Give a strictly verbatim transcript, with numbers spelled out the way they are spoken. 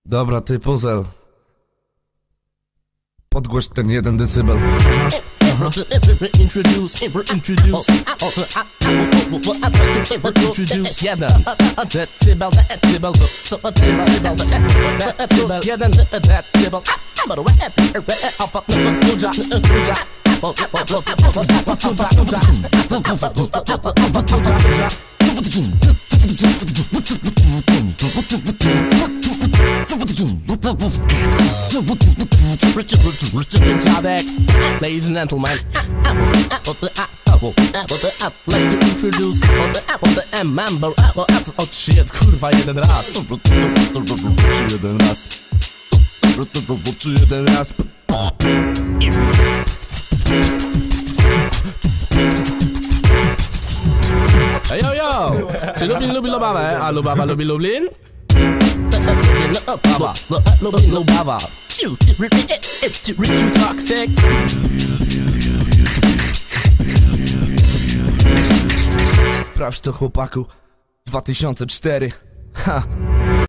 Dobra, ty Puzel, podgłoś ten jeden decybel. Introduce, introduce, introduce jeden decybel, decybel, co decybel, decybel, jeden decybel. Ladies and gentlemen, I'd like to introduce the member. Oh shit, kurwa, jeden raz. Czy jeden raz? Czy jeden raz? Ej, yo, yo! Czy Lublin lubi Lubawę, a Lubawa lubi Lublin? Lubawa, Lublin, Lubawa. Too toxic. Sprawdź to, chłopaku. dwa tysiące cztery. Ha!